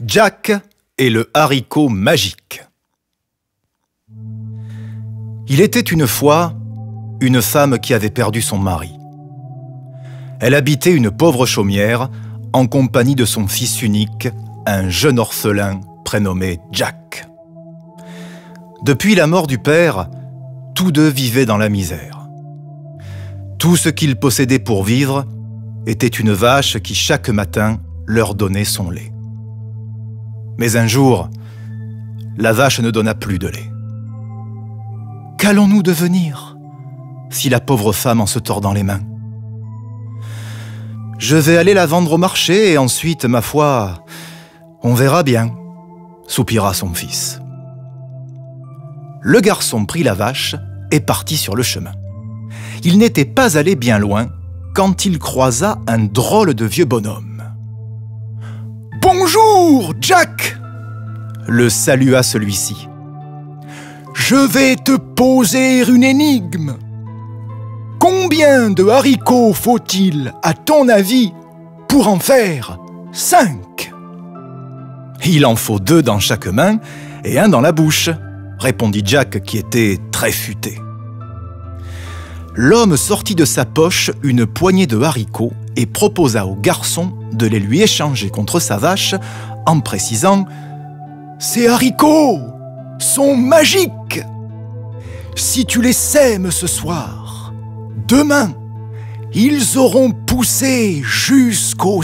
Jack et le haricot magique. Il était une fois une femme qui avait perdu son mari. Elle habitait une pauvre chaumière en compagnie de son fils unique, un jeune orphelin prénommé Jack. Depuis la mort du père, tous deux vivaient dans la misère. Tout ce qu'ils possédaient pour vivre était une vache qui chaque matin leur donnait son lait. Mais un jour, la vache ne donna plus de lait. « Qu'allons-nous devenir ?» fit la pauvre femme en se tordant les mains. « Je vais aller la vendre au marché et ensuite, ma foi, on verra bien, » soupira son fils. Le garçon prit la vache et partit sur le chemin. Il n'était pas allé bien loin quand il croisa un drôle de vieux bonhomme. « Bonjour, Jack !» le salua celui-ci. « Je vais te poser une énigme. Combien de haricots faut-il, à ton avis, pour en faire 5 ?»« Il en faut 2 dans chaque main et 1 dans la bouche, » répondit Jack qui était très futé. L'homme sortit de sa poche une poignée de haricots et proposa au garçon de les lui échanger contre sa vache en précisant « Ces haricots sont magiques. Si tu les sèmes ce soir, demain, ils auront poussé jusqu'au ciel. »